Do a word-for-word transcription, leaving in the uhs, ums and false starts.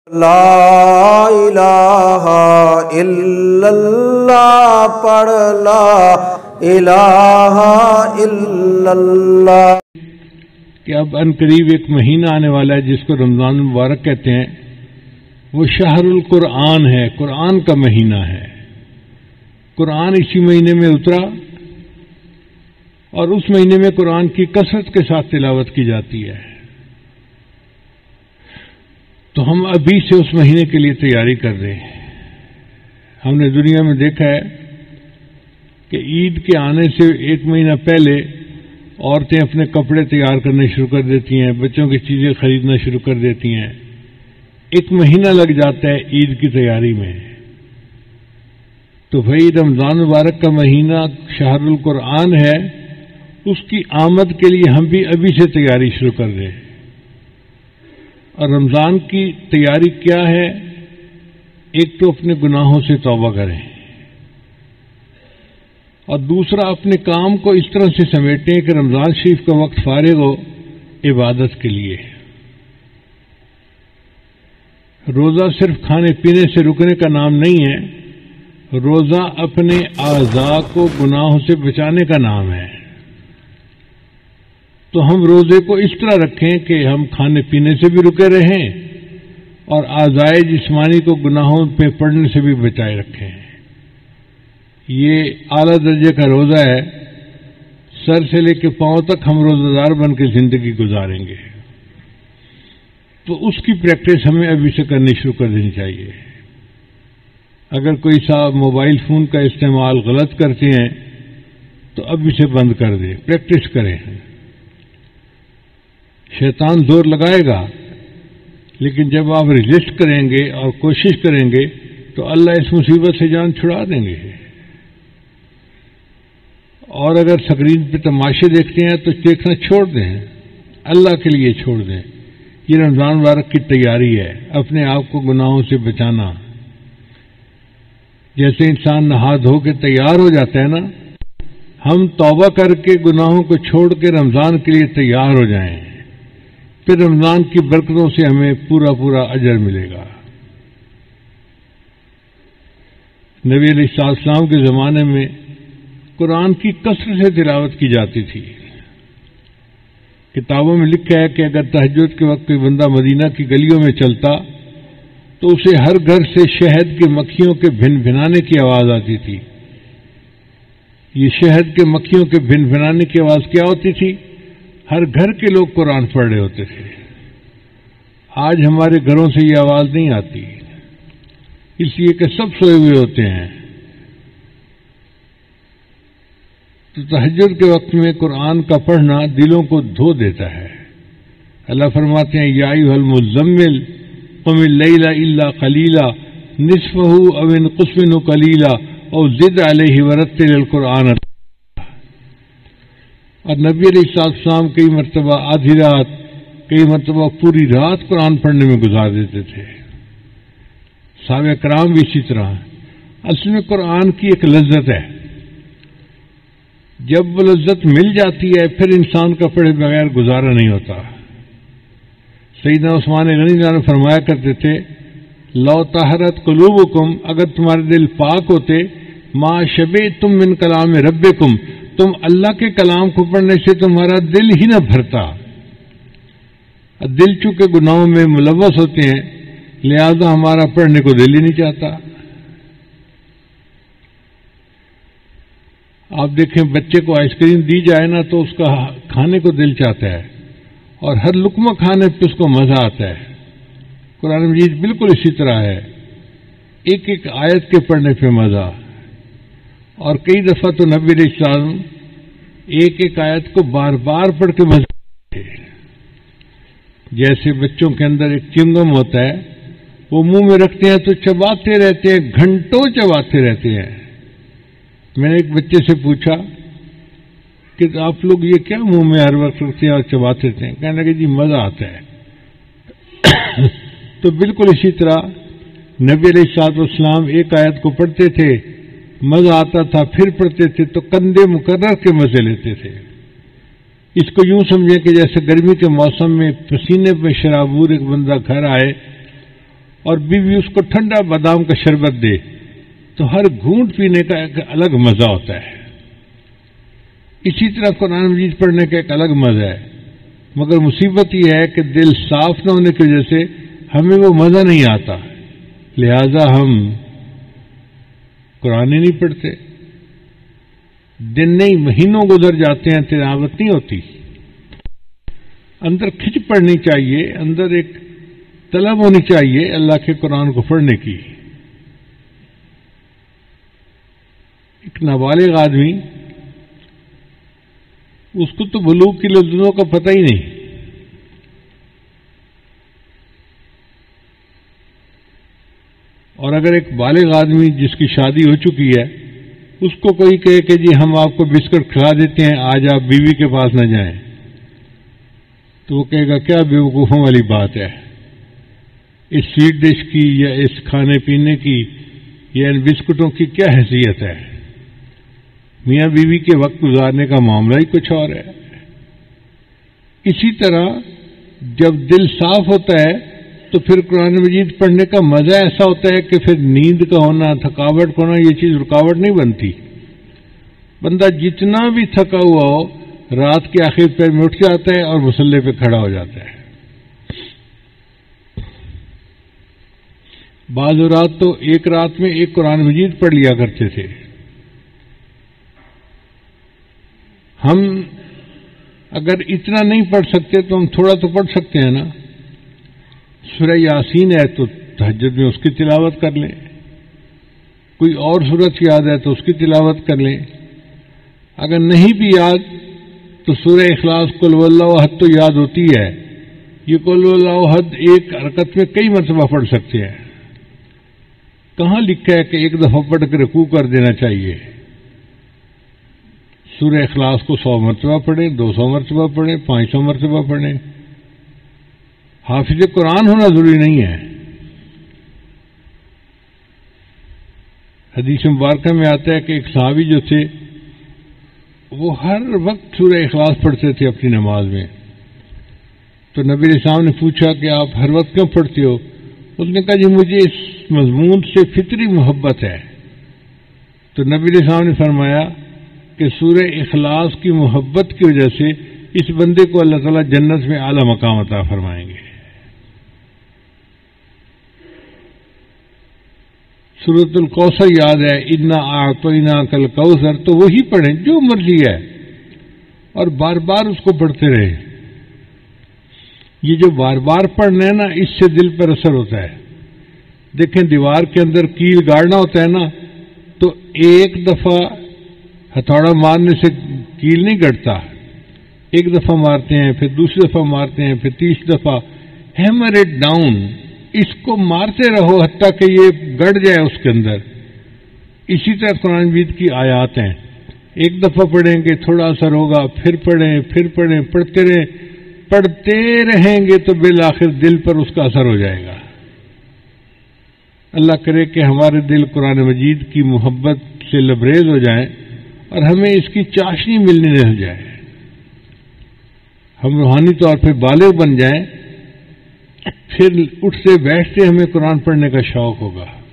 لا الہ الا اللہ پڑھ لا الہ الا اللہ کہ اب ان قریب ایک مہینہ آنے والا ہے جس کو رمضان مبارک کہتے ہیں. وہ شہر القرآن ہے، قرآن کا مہینہ ہے. قرآن اسی مہینے میں اترا اور اس مہینے میں قرآن کی کثرت کے ساتھ تلاوت کی جاتی ہے. تو ہم ابھی سے اس مہینے کے لیے تیاری کر رہے ہیں. ہم نے دنیا میں دیکھا ہے کہ عید کے آنے سے ایک مہینہ پہلے عورتیں اپنے کپڑے تیار کرنے شروع کر دیتی ہیں، بچوں کی چیزیں خریدنا شروع کر دیتی ہیں. ایک مہینہ لگ جاتا ہے عید کی تیاری میں. تو بھائی رمضان مبارک کا مہینہ شہر القرآن ہے، اس کی آمد کے لیے ہم بھی ابھی سے تیاری شروع کر دیں. اور رمضان کی تیاری کیا ہے؟ ایک تو اپنے گناہوں سے توبہ کریں اور دوسرا اپنے کام کو اس طرح سے سمیٹیں کہ رمضان شریف کا وقت فارغ ہو عبادت کے لیے. روزہ صرف کھانے پینے سے رکنے کا نام نہیں ہے، روزہ اپنے اعضاء کو گناہوں سے بچانے کا نام ہے. تو ہم روزے کو اس طرح رکھیں کہ ہم کھانے پینے سے بھی رکے رہیں اور اعضائے جسمانی کو گناہوں پہ پڑنے سے بھی بچائے رکھیں. یہ اعلیٰ درجے کا روزہ ہے. سر سے لے کے پاؤں تک ہم روزہ دار بن کے زندگی گزاریں گے. تو اس کی پریکٹس ہمیں ابھی سے کرنی شروع کر دینی چاہیے. اگر کوئی صاحب موبائل فون کا استعمال غلط کرتے ہیں تو ابھی سے بند کر دیں، پریکٹس کریں. شیطان زور لگائے گا لیکن جب آپ رجسٹ کریں گے اور کوشش کریں گے تو اللہ اس مصیبت سے جان چھڑا دیں گے. اور اگر سکرین پہ تماشے دیکھتے ہیں تو دیکھنا چھوڑ دیں، اللہ کے لیے چھوڑ دیں. یہ رمضان مبارک کی تیاری ہے، اپنے آپ کو گناہوں سے بچانا. جیسے انسان نہا دھو کے تیار ہو جاتا ہے نا، ہم توبہ کر کے گناہوں کو چھوڑ کے رمضان کے لیے تیار ہو جائیں، پھر رمضان کی برکتوں سے ہمیں پورا پورا اجر ملے گا. نبی علیہ السلام کے زمانے میں قرآن کی کثرت سے تلاوت کی جاتی تھی. کتابوں میں لکھا ہے کہ اگر تہجد کے وقت کوئی بندہ مدینہ کی گلیوں میں چلتا تو اسے ہر گھر سے شہد کی مکھیوں کے بھن بھنانے کی آواز آتی تھی. یہ شہد کے مکھیوں کے بھن بھنانے کی آواز کیا ہوتی تھی؟ ہر گھر کے لوگ قرآن پڑھ رہے ہوتے تھے. آج ہمارے گھروں سے یہ آواز نہیں آتی، اس لیے کہ سب سوئے ہوئے ہوتے ہیں. تو تہجد کے وقت میں قرآن کا پڑھنا دلوں کو دھو دیتا ہے. اللہ فرماتے ہیں یا ایھا المزمل قم اللیل الا قلیلا نصفہ او انقص منہ قلیلا او زد علیہ ورتل القرآن. اور نبی علیہ السلام کئی مرتبہ آدھی رات، کئی مرتبہ پوری رات قرآن پڑھنے میں گزار دیتے تھے. صحابہ کرام بھی اسی طرح. اصل میں قرآن کی ایک لذت ہے، جب وہ لذت مل جاتی ہے پھر انسان کا پڑھے بغیر گزارا نہیں ہوتا. سیدنا عثمان غنی نے فرمایا کرتے تھے لو طہرت قلوبکم، اگر تمہارے دل پاک ہوتے، ما شبعتم من کلام ربکم، تم اللہ کے کلام کو پڑھنے سے تمہارا دل ہی نہ بھرتا. دل چونکہ گناہوں میں ملوث ہوتے ہیں لہذا ہمارا پڑھنے کو دل ہی نہیں چاہتا. آپ دیکھیں بچے کو آئس کریم دی جائے نا تو اس کا کھانے کو دل چاہتا ہے اور ہر لقمہ کھانے پہ اس کو مزہ آتا ہے. قرآن مجید بالکل اسی طرح ہے، ایک ایک آیت کے پڑھنے پہ مزہ. اور کئی دفعہ تو نبی علیہ السلام ایک ایک آیت کو بار بار پڑھ کے مزہ آتے. جیسے بچوں کے اندر ایک چنگم ہوتا ہے، وہ منہ میں رکھتے ہیں تو چباتے رہتے ہیں، گھنٹوں چباتے رہتے ہیں. میں نے ایک بچے سے پوچھا کہ آپ لوگ یہ کیا منہ میں ہر وقت رکھتے ہیں اور چباتے رہتے ہیں؟ کہنے لگے جی مزہ آتا ہے. تو بالکل اسی طرح نبی علیہ الصلوۃ والسلام ایک آیت کو پڑھتے تھے، مزہ آتا تھا، پھر پڑھتے تھے تو کندھے مقرر کے مزے لیتے تھے. اس کو یوں سمجھیں کہ جیسے گرمی کے موسم میں پسینے پہ شرابور ایک بندہ گھر آئے اور بیوی اس کو ٹھنڈا بادام کا شربت دے تو ہر گھونٹ پینے کا ایک الگ مزہ ہوتا ہے. اسی طرح قرآن مجید پڑھنے کا ایک الگ مزہ ہے، مگر مصیبت یہ ہے کہ دل صاف نہ ہونے کی وجہ سے ہمیں وہ مزہ نہیں آتا، لہذا ہم قرآن ہی نہیں پڑھتے. دن نہیں مہینوں گزر جاتے ہیں، تلاوت نہیں ہوتی. اندر کھچ پڑنی چاہیے، اندر ایک طلب ہونی چاہیے اللہ کے قرآن کو پڑھنے کی. ایک نابالغ آدمی، اس کو تو بلوغ کی لذتوں کا پتہ ہی نہیں، اور اگر ایک بالغ آدمی جس کی شادی ہو چکی ہے اس کو کوئی کہے کہ جی ہم آپ کو بسکٹ کھلا دیتے ہیں آج آپ بیوی کے پاس نہ جائیں، تو وہ کہے گا کیا بیوقوفوں والی بات ہے، اس سویٹ ڈش کی یا اس کھانے پینے کی یا ان بسکٹوں کی کیا حیثیت ہے. میاں بیوی کے وقت گزارنے کا معاملہ ہی کچھ اور ہے. اسی طرح جب دل صاف ہوتا ہے تو پھر قرآن مجید پڑھنے کا مزہ ایسا ہوتا ہے کہ پھر نیند کا ہونا، تھکاوٹ کا ہونا، یہ چیز رکاوٹ نہیں بنتی. بندہ جتنا بھی تھکا ہوا ہو رات کے آخر پیر میں اٹھ جاتا ہے اور مصلے پہ کھڑا ہو جاتا ہے. بعض رات تو ایک رات میں ایک قرآن مجید پڑھ لیا کرتے تھے. ہم اگر اتنا نہیں پڑھ سکتے تو ہم تھوڑا تو پڑھ سکتے ہیں نا. سورہ یاسین ہے تو تہجد میں اس کی تلاوت کر لیں، کوئی اور سورت یاد ہے تو اس کی تلاوت کر لیں. اگر نہیں بھی یاد تو سورہ اخلاص قل هو اللہ احد تو یاد ہوتی ہے. یہ قل هو اللہ احد ایک حرکت میں کئی مرتبہ پڑھ سکتے ہیں. کہاں لکھا ہے کہ ایک دفعہ پڑھ کے رکوع کر دینا چاہیے؟ سورہ اخلاص کو سو مرتبہ پڑھیں، دو سو مرتبہ پڑھیں، پانچ سو مرتبہ پڑھیں. حافظ قرآن ہونا ضروری نہیں ہے. حدیث مبارکہ میں آتا ہے کہ ایک صحابی جو تھے وہ ہر وقت سورہ اخلاص پڑھتے تھے اپنی نماز میں. تو نبی علیہ السلام نے پوچھا کہ آپ ہر وقت کیوں پڑھتے ہو؟ اس نے کہا جی مجھے اس مضمون سے فطری محبت ہے. تو نبی علیہ السلام نے فرمایا کہ سورہ اخلاص کی محبت کی وجہ سے اس بندے کو اللہ تعالیٰ جنت میں اعلیٰ مقام عطا فرمائیں گے. سورۃ الکوثر یاد ہے، انا اعطیناک الکوثر، تو وہی پڑھیں جو مرضی ہے اور بار بار اس کو پڑھتے رہے. یہ جو بار بار پڑھنا ہے نا اس سے دل پر اثر ہوتا ہے. دیکھیں دیوار کے اندر کیل گاڑنا ہوتا ہے نا تو ایک دفعہ ہتھوڑا مارنے سے کیل نہیں گڑتا، ایک دفعہ مارتے ہیں پھر دوسری دفعہ مارتے ہیں پھر تیسری دفعہ. ہیمر اٹ ڈاؤن، اس کو مارتے رہو حتیٰ کہ یہ گڑ جائے اس کے اندر. اسی طرح قرآن مجید کی آیات ہیں، ایک دفعہ پڑھیں گے تھوڑا اثر ہوگا، پھر پڑھیں پھر پڑھیں، پڑھتے رہیں پڑھتے رہیں گے تو بالآخر دل پر اس کا اثر ہو جائے گا. اللہ کرے کہ ہمارے دل قرآن مجید کی محبت سے لبریز ہو جائیں اور ہمیں اس کی چاشنی ملنے رہ جائے، ہم روحانی طور پہ بالغ بن جائیں، پھر اٹھتے بیٹھتے ہمیں قرآن پڑھنے کا شوق ہوگا.